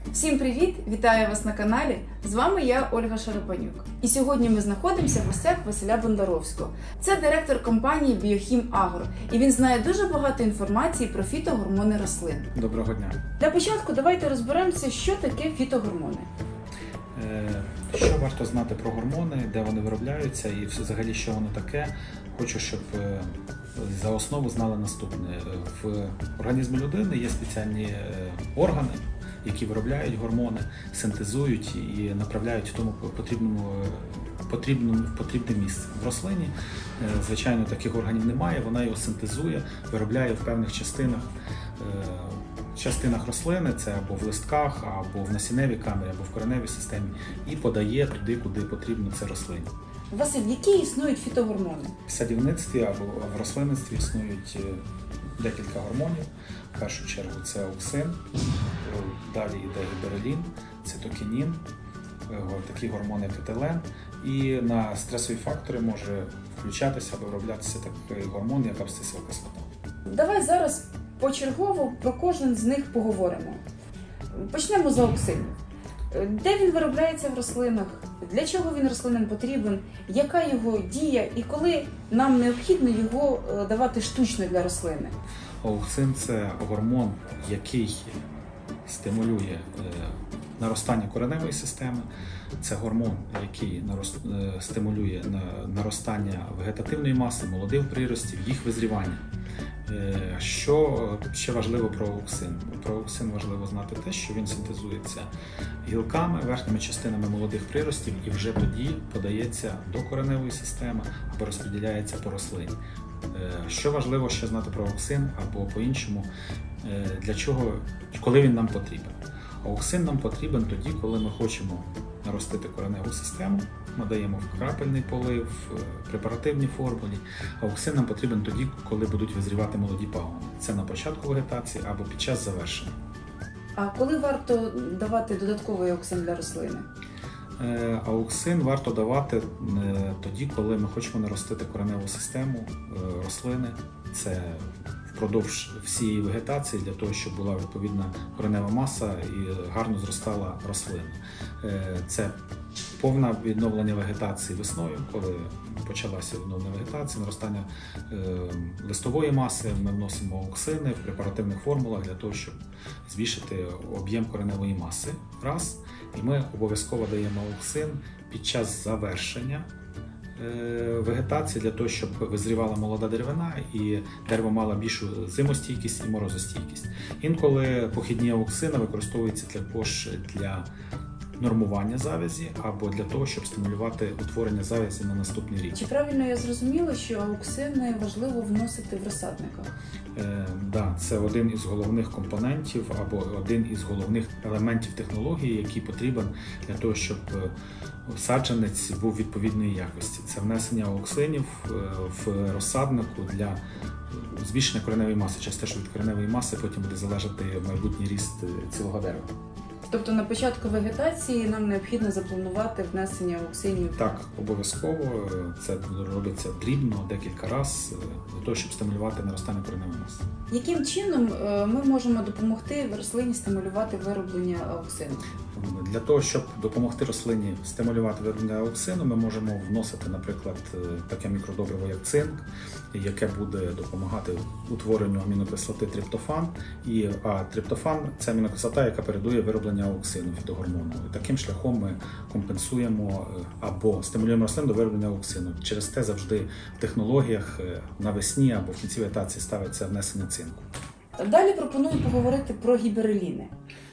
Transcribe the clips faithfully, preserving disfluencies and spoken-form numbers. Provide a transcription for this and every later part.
Всім привіт! Вітаю вас на каналі! З вами я, Ольга Шарапанюк. І сьогодні ми знаходимося в гостях Василя Бондаровського. Це директор компанії Біохім Агро. І він знає дуже багато інформації про фітогормони рослин. Доброго дня! Для початку давайте розберемося, що таке фітогормони. Що варто знати про гормони, де вони виробляються і взагалі що воно таке. Хочу, щоб за основу знали наступне. В організмі людини є спеціальні органи, які виробляють гормони, синтезують і направляють в тому потрібному, потрібному, потрібне місце. В рослині, звичайно, таких органів немає, вона його синтезує, виробляє в певних частинах, частинах рослини, це або в листках, або в насінневій камері, або в кореневій системі, і подає туди, куди потрібно це рослині. Василь, які існують фітогормони? В садівництві або в рослинництві існують декілька гормонів. В першу чергу це ауксин, далі йде гіберелін, цитокінін, такі гормони епітелен. І на стресові фактори може включатися або вироблятися такий гормон, як абсцисова кислота. Давай зараз почергово про кожен з них поговоримо. Почнемо з ауксину. Де він виробляється в рослинах? Для чого він рослинам потрібен? Яка його дія? І коли нам необхідно його давати штучно для рослини? Ауксин – це гормон, який стимулює наростання кореневої системи. Це гормон, який стимулює наростання вегетативної маси, молодих в прирості, їх визрівання. Що ще важливо про ауксин? Про ауксин важливо знати те, що він синтезується гілками, верхніми частинами молодих приростів і вже тоді подається до кореневої системи або розподіляється по рослині. Що важливо ще знати про ауксин або по-іншому, для чого, коли він нам потрібен? Ауксин нам потрібен тоді, коли ми хочемо наростити кореневу систему, ми даємо в крапельний полив, в препаративній формулі. Ауксин нам потрібен тоді, коли будуть визрівати молоді пагони. Це на початку вегетації або під час завершення. А коли варто давати додатковий ауксин для рослини? Ауксин варто давати тоді, коли ми хочемо наростити кореневу систему рослини. Це впродовж всієї вегетації, для того, щоб була відповідна коренева маса і гарно зростала рослина. Це повне відновлення вегетації весною, коли почалася відновлення вегетації, наростання листової маси, ми вносимо ауксини в препаративних формулах для того, щоб збільшити об'єм кореневої маси. Раз. І ми обов'язково даємо ауксин під час завершення вегетації для того, щоб визрівала молода деревина і дерево мало більшу зимостійкість і морозостійкість. Інколи похідні ауксини використовуються також для нормування завязі або для того, щоб стимулювати утворення завязі на наступний рік. Чи правильно я зрозуміла, що ауксини важливо вносити в розсадниках? Е, да, це один із головних компонентів або один із головних елементів технології, який потрібен для того, щоб саджанець був відповідної якості. Це внесення ауксинів в розсаднику для збільшення кореневої маси. Через те, що від кореневої маси потім буде залежати майбутній ріст цілого дерева. Тобто на початку вегетації нам необхідно запланувати внесення ауксинів? Так, обов'язково. Це робиться дрібно, декілька разів, для того, щоб стимулювати наростання кореневої маси. Яким чином ми можемо допомогти рослині стимулювати вироблення ауксину? Для того, щоб допомогти рослині стимулювати вироблення ауксину, ми можемо вносити, наприклад, таке мікродобриво, як цинк, яке буде допомагати утворенню амінокислоти триптофан. І, а триптофан – це амінокислота, яка передує вироблення ауксину, фітогормону. І таким шляхом ми компенсуємо або стимулюємо рослин до вироблення ауксину. Через те завжди в технологіях навесні або в кінці вегетації ставиться внесення цинку. Далі пропоную поговорити про гібереліни.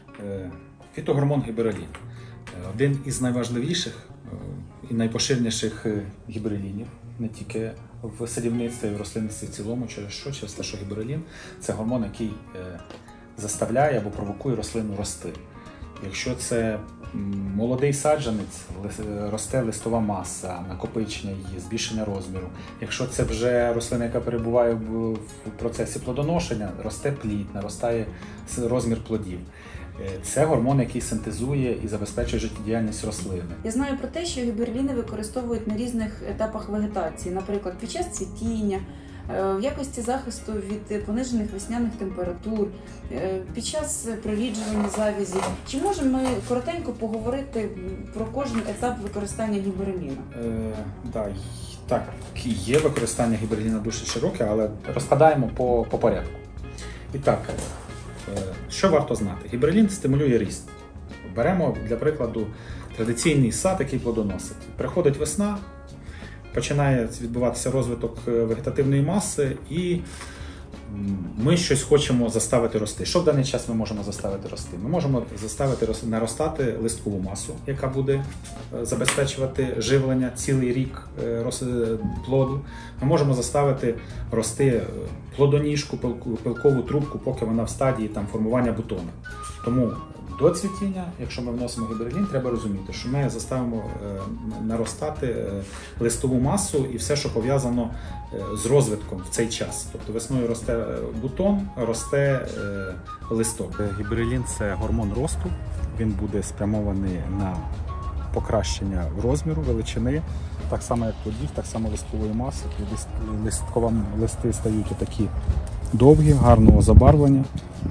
Фітогормон гіберелін – один із найважливіших і найпоширеніших гіберелінів, не тільки в садівництві, і в рослинництві в цілому. Через що? Через те, що гіберелін – це гормон, який заставляє або провокує рослину рости. Якщо це молодий саджанець, росте листова маса, накопичення її, збільшення розміру. Якщо це вже рослина, яка перебуває в процесі плодоношення, росте плід, наростає розмір плодів. Це гормон, який синтезує і забезпечує життєдіяльність рослини. Я знаю про те, що гібереліни використовують на різних етапах вегетації, наприклад, під час цвітіння, е, в якості захисту від понижених весняних температур, е, під час проріджування завязі. Чи можемо ми коротенько поговорити про кожен етап використання гібереліну? Е, да, й- так, є використання гібереліна дуже широке, але розкладаємо по, по порядку. І так, е, що варто знати? Гіберелін стимулює ріст. Беремо, для прикладу, традиційний сад, який плодоносить. Приходить весна, починає відбуватися розвиток вегетативної маси, і ми щось хочемо заставити рости. Що в даний час ми можемо заставити рости? Ми можемо заставити рос- наростати листкову масу, яка буде е, забезпечувати живлення цілий рік е, рос- е, плоду. Ми можемо заставити рости е, плодоніжку, пилку- пилкову трубку, поки вона в стадії там, формування бутону. Тому до цвітіння, якщо ми вносимо гіберелін, треба розуміти, що ми заставимо е, наростати е, листову масу і все, що пов'язано е, з розвитком в цей час. Тобто весною росте е, бутон, росте е, листок. Гіберелін – це гормон росту. Він буде спрямований на покращення розміру, величини, так само як плодів, так само листкової маси. Лист- Листкова листи стають такі довгі, гарного забарвлення,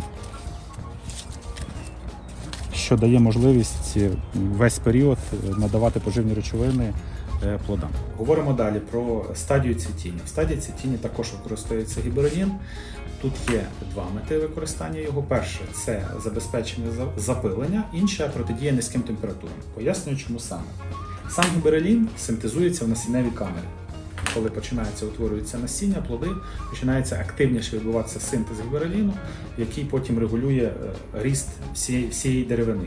що дає можливість весь період надавати поживні речовини е, плодам. Говоримо далі про стадію цвітіння. В стадії цвітіння також використовується гіберелін. Тут є два мети використання його. Перше – це забезпечення за- запилення, інше – протидія низьким температурам. Пояснюю, чому саме. Сам гіберелін синтезується в насінневій камері. Коли починається утворюється насіння, плоди, починається активніше відбуватися синтез гібереліну, який потім регулює е, ріст всієї, всієї деревини.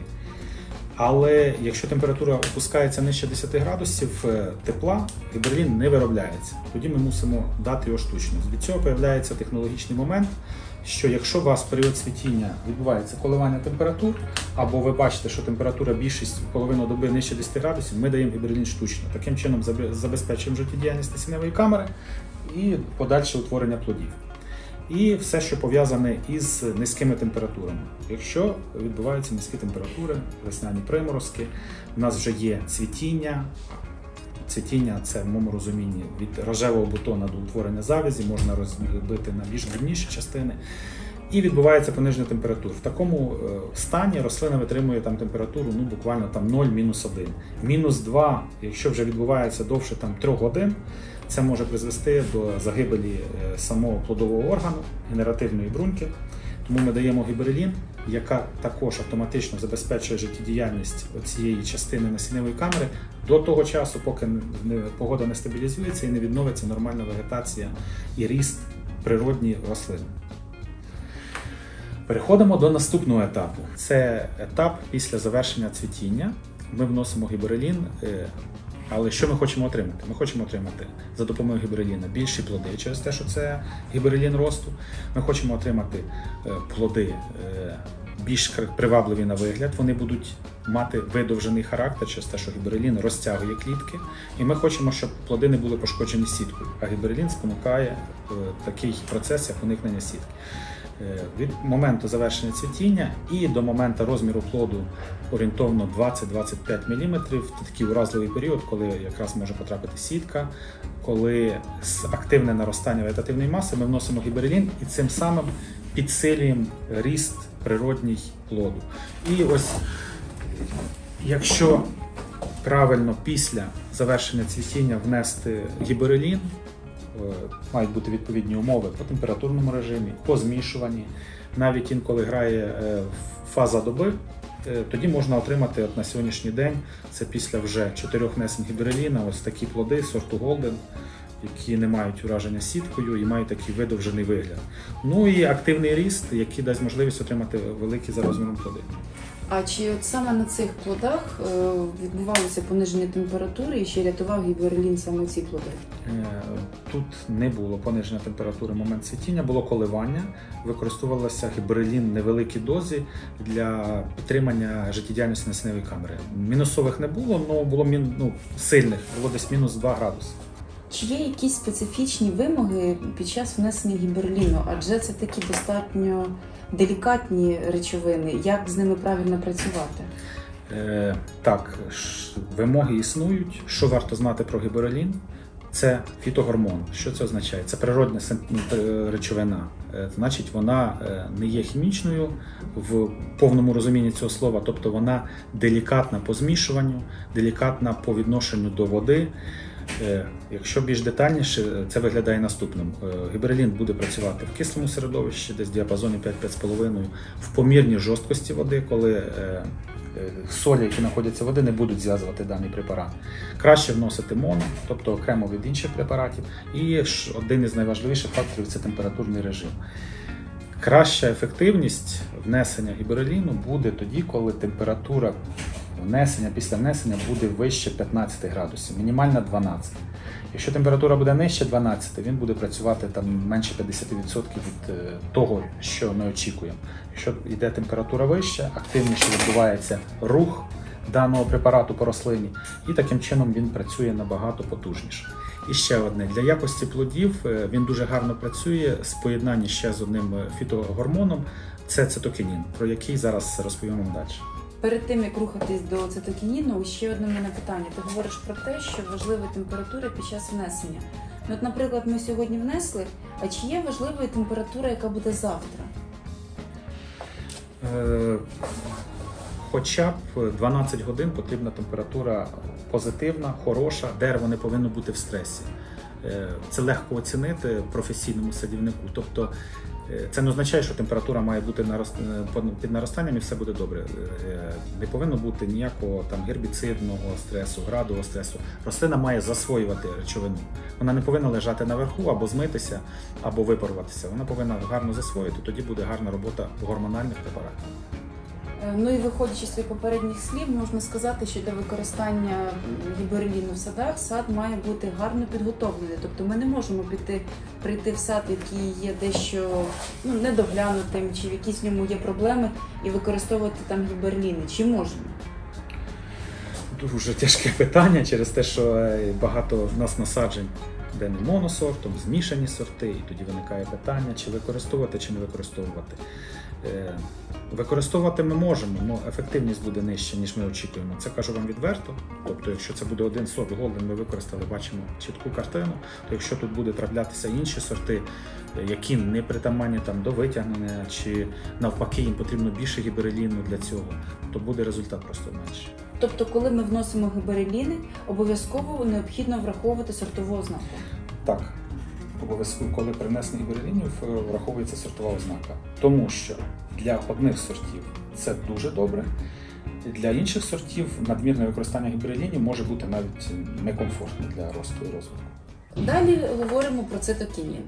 Але якщо температура опускається нижче десяти градусів е, тепла, гіберелін не виробляється. Тоді ми мусимо дати його штучно. Від цього з'являється технологічний момент, що якщо у вас в період цвітіння відбувається коливання температур, або ви бачите, що температура більшість половину доби нижче десяти градусів, ми даємо гіберелін штучно. Таким чином забе- забезпечуємо життєдіяльність насінневої камери і подальше утворення плодів. І все, що пов'язане із низькими температурами. Якщо відбуваються низькі температури, весняні приморозки, у нас вже є цвітіння. Цвітіння – це в моєму розумінні від рожевого бутона до утворення завязі, можна розбити на більш дрібніші частини. І відбувається пониження температур. В такому е, стані рослина витримує там температуру ну, буквально там нуль мінус один. мінус два, якщо вже відбувається довше там, трьох годин, це може призвести до загибелі е, самого плодового органу, генеративної бруньки. Тому ми даємо гіберелін, яка також автоматично забезпечує життєдіяльність цієї частини насінневої камери до того часу, поки не- погода не стабілізується і не відновиться нормальна вегетація і ріст природній рослин. Переходимо до наступного етапу. Це етап після завершення цвітіння. Ми вносимо гіберелін. е, Але що ми хочемо отримати? Ми хочемо отримати за допомогою гібереліна більші плоди через те, що це гіберелін росту. Ми хочемо отримати е, плоди е, більш кр- привабливі на вигляд. Вони будуть мати видовжений характер через те, що гіберелін розтягує клітки. І ми хочемо, щоб плоди не були пошкоджені сіткою. А гіберелін спонукає е, такий процес, як уникнення сітки. Е, Від моменту завершення цвітіння і до моменту розміру плоду орієнтовно двадцять-двадцять п'ять міліметрів. Це такий уразливий період, коли якраз може потрапити сітка, коли з активне наростання вегетативної маси ми вносимо гіберелін і цим самим підсилюємо ріст природній плоду. І ось, якщо правильно після завершення цвітіння внести гіберелін, е, мають бути відповідні умови по температурному режимі, по змішуванні, навіть інколи грає е, фаза доби, е, тоді можна отримати от на сьогоднішній день, це після вже чотирьох внесень гібереліна, ось такі плоди сорту Голден, які не мають ураження сіткою і мають такий видовжений вигляд. Ну і активний ріст, який дасть можливість отримати великі за розміром плоди. А чи от саме на цих плодах е, відбувалося пониження температури і ще рятував гіберелін саме ці плоди? Е, Тут не було пониження температури в момент цвітіння, було коливання, використовувалося гіберелін в невеликій дозі для підтримання життєдіяльності насінневої камери. Мінусових не було, але було мін, ну, сильних, було десь мінус два градуси. Чи є якісь специфічні вимоги під час внесення гібереліну? Адже це такі достатньо делікатні речовини. Як з ними правильно працювати? Е, так, ш- вимоги існують. Що варто знати про гіберелін? Це фітогормон. Що це означає? Це природна речовина. Значить, вона не є хімічною в повному розумінні цього слова, тобто вона делікатна по змішуванню, делікатна по відношенню до води. Якщо більш детальніше, це виглядає наступним. Гіберелін буде працювати в кислому середовищі, десь в діапазоні п'ять - п'ять з половиною, в помірній жорсткості води, коли солі, які знаходяться в воді, не будуть зв'язувати даний препарат. Краще вносити моно, тобто окремо від інших препаратів. І один із найважливіших факторів – це температурний режим. Краща ефективність внесення гібереліну буде тоді, коли температура внесення, після внесення буде вище п'ятнадцяти градусів, мінімальна дванадцять. Якщо температура буде нижче дванадцяти, він буде працювати там менше п'ятдесят відсотків від того, що ми очікуємо. Якщо йде температура вища, активніше відбувається рух даного препарату по рослині, і таким чином він працює набагато потужніше. І ще одне, для якості плодів він дуже гарно працює з поєднанням ще з одним фітогормоном, це цитокінін, про який зараз розповім вам далі. Перед тим, як рухатись до цитокініну, ще одне в мене питання. Ти говориш про те, що важлива температура під час внесення. Ну, от, наприклад, ми сьогодні внесли, а чи є важливою температура, яка буде завтра? Е, хоча б дванадцять годин потрібна температура позитивна, хороша, дерево не повинно бути в стресі. Е, це легко оцінити професійному садівнику. Тобто, це не означає, що температура має бути під наростанням і все буде добре. Не повинно бути ніякого там гербіцидного стресу, градового стресу. Рослина має засвоювати речовину. Вона не повинна лежати наверху або змитися, або випаруватися. Вона повинна гарно засвоїти, тоді буде гарна робота гормональних препаратів. Ну і виходячи з своїх попередніх слів, можна сказати, що для використання гібереліну в садах сад має бути гарно підготовлений. Тобто ми не можемо піти, прийти в сад, який є дещо ну, недоглянутим, чи в якісь в ньому є проблеми, і використовувати там гібереліни. Чи можемо? Дуже тяжке питання через те, що багато в нас насаджень, де не моносортом, змішані сорти, і тоді виникає питання, чи використовувати, чи не використовувати. Використовувати ми можемо, але ефективність буде нижча, ніж ми очікуємо. Це кажу вам відверто. Тобто, якщо це буде один сорт Голден, ми використали, бачимо чітку картину, то якщо тут буде траплятися інші сорти, які не притаманні там до витягнення, чи навпаки їм потрібно більше гібереліну для цього, то буде результат просто менший. Тобто, коли ми вносимо гібереліни, обов'язково необхідно враховувати сортову ознаку? Так. Обов'язково, коли при внесенні гіберелінів враховується сортова ознака. Тому що для одних сортів це дуже добре, для інших сортів надмірне використання гіберелінів може бути навіть некомфортне для росту і розвитку. Далі говоримо про цитокінін.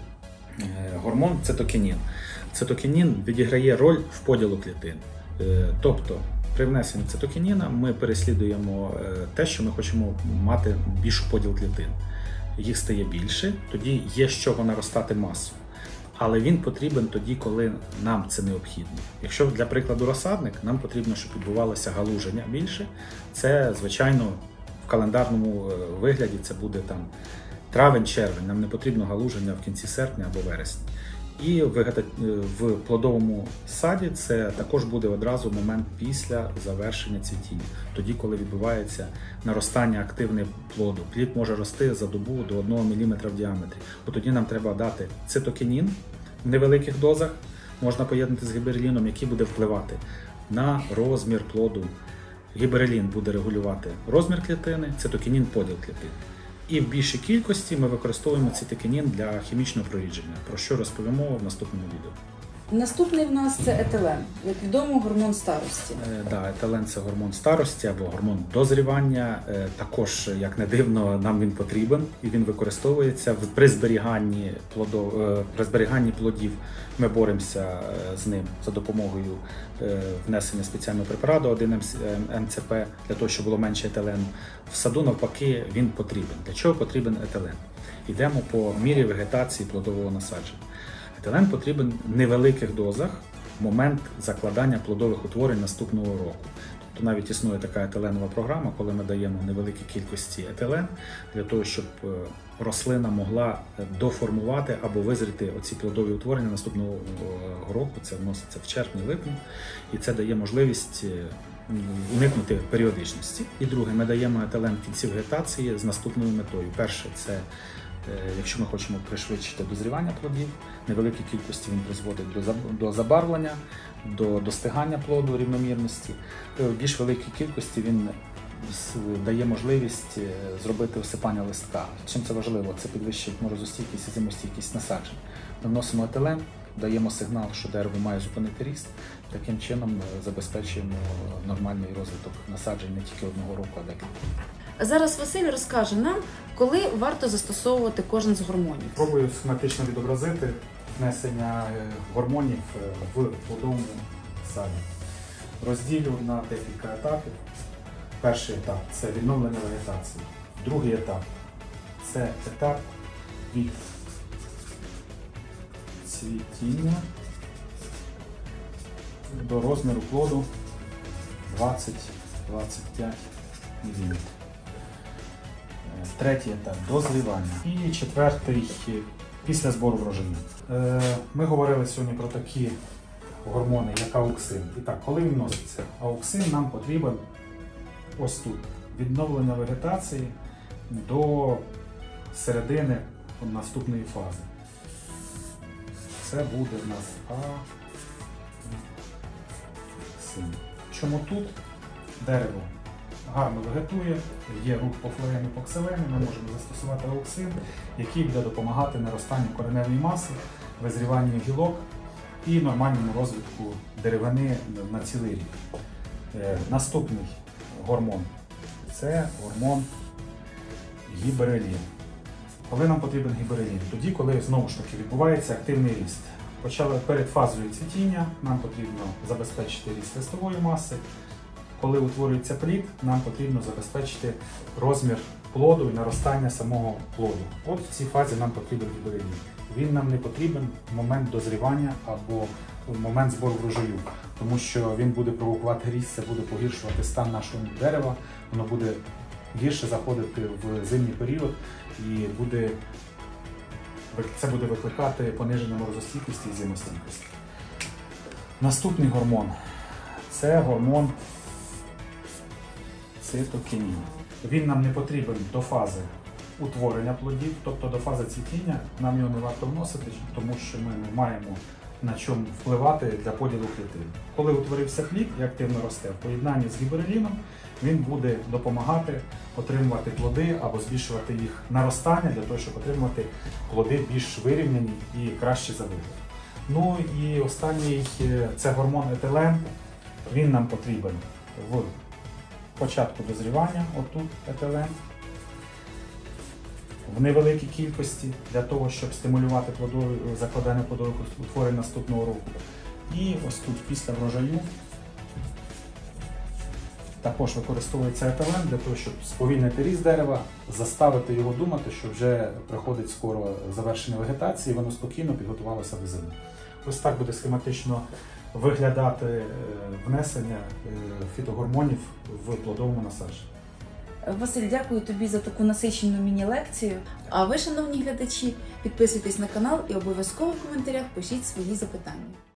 Гормон цитокінін. Цитокінін відіграє роль в поділу клітин. Тобто, при внесенні цитокініна ми переслідуємо те, що ми хочемо мати більш поділ клітин. Їх стає більше, тоді є з чого наростати масу. Але він потрібен тоді, коли нам це необхідно. Якщо, для прикладу, розсадник, нам потрібно, щоб відбувалося галуження більше, це, звичайно, в календарному вигляді це буде там травень-червень, нам не потрібно галуження в кінці серпня або вересня. І в плодовому саді це також буде одразу момент після завершення цвітіння. Тоді, коли відбувається наростання активне плоду. Плід може рости за добу до одного міліметра в діаметрі. От тоді нам треба дати цитокінін в невеликих дозах, можна поєднати з гібереліном, який буде впливати на розмір плоду. Гіберелін буде регулювати розмір клітини, цитокінін – поділ клітин. І в більшій кількості ми використовуємо цитокінін для хімічного прорідження, про що розповімо в наступному відео. Наступний в нас це етилен, як відомо, гормон старості. Е, да, етилен – це гормон старості або гормон дозрівання. Е, також, як не дивно, нам він потрібен і він використовується при зберіганні плодов, е, при зберіганні плодів. Ми боремося е, з ним за допомогою е, внесення спеціального препарату один ем це пе для того, щоб було менше етилену. В саду, навпаки, він потрібен. Для чого потрібен етилен? Йдемо по мірі вегетації плодового насадження. Етилен потрібен в невеликих дозах в момент закладання плодових утворень наступного року. Тобто навіть існує така етиленова програма, коли ми даємо невеликі кількості етилен для того, щоб рослина могла доформувати або визріти оці плодові утворення наступного року. Це вноситься в червні-липні, і це дає можливість уникнути періодичності. І друге, ми даємо етилен в кінці вегетації з наступною метою. Перше, це е, якщо ми хочемо пришвидшити дозрівання плодів, невеликій кількості він призводить до заб- до забарвлення, до достигання плоду рівномірності. Е, В більш великій кількості він с- дає можливість е, зробити осипання листка. Чим це важливо? Це підвищить морозостійкість і зимостійкість насаджень. Ми вносимо етилен, даємо сигнал, що дерево має зупинити ріст. Таким чином е, забезпечуємо нормальний розвиток насаджень не тільки одного року, а декілька. Зараз Василь розкаже нам, коли варто застосовувати кожен з гормонів. Спробую схематично відобразити внесення е, гормонів е, в плодовому саді. Розділю на декілька етапів. Перший етап це відновлення вегетації. Другий етап це етап від цвітіння до розміру плоду двадцять - двадцять п'ять міліметрів. Е, Третій етап дозрівання. І четвертий е, після збору врожаю. Е, Ми говорили сьогодні про такі гормони, як ауксин. І так, коли він вноситься? Ауксин нам потрібен ось тут. Відновлення вегетації до середини наступної фази. Це буде в нас ауксин. Чому тут? Дерево гарно вегетує, є рух по флоємі, по ксилемі, ми можемо застосувати ауксин, який буде допомагати наростанню кореневої маси, визріванню гілок і нормальному розвитку деревини на цілий рік. Е, Наступний гормон це гормон гіберелін. Коли нам потрібен гіберелін? Тоді, коли знову ж таки відбувається активний ріст. Почали перед фазою цвітіння, нам потрібно забезпечити ріст листової маси. Коли утворюється плід, нам потрібно забезпечити розмір плоду і наростання самого плоду. От в цій фазі нам потрібен гіберелін. Він нам не потрібен в момент дозрівання або в момент збору врожаю, тому що він буде провокувати ріст, це буде погіршувати стан нашого дерева, воно буде гірше заходити в зимній період і буде, це буде викликати пониження морозостійкості і зимостійкості. Наступний гормон – це гормон цитокінін. Він нам не потрібен до фази утворення плодів, тобто до фази цвітіння нам його не варто вносити, тому що ми не маємо на чому впливати для поділу клітин. Коли утворився плід і активно росте, в поєднанні з гібереліном він буде допомагати отримувати плоди або збільшувати їх наростання для того, щоб отримати плоди більш вирівняні і краще за вигляд. Ну і останній – це гормон етилен. Він нам потрібен в початку дозрівання, отут етилен, в невеликій кількості для того, щоб стимулювати плодові, закладання плодових утворень наступного року. І ось тут після врожаю також використовується етилен для того, щоб сповільнити ріст дерева, заставити його думати, що вже приходить скоро завершення вегетації, воно спокійно підготувалося до зими. Ось так буде схематично виглядати внесення фітогормонів в плодовому насадженні. Василь, дякую тобі за таку насичену міні-лекцію. А ви, шановні глядачі, підписуйтесь на канал і обов'язково в коментарях пишіть свої запитання.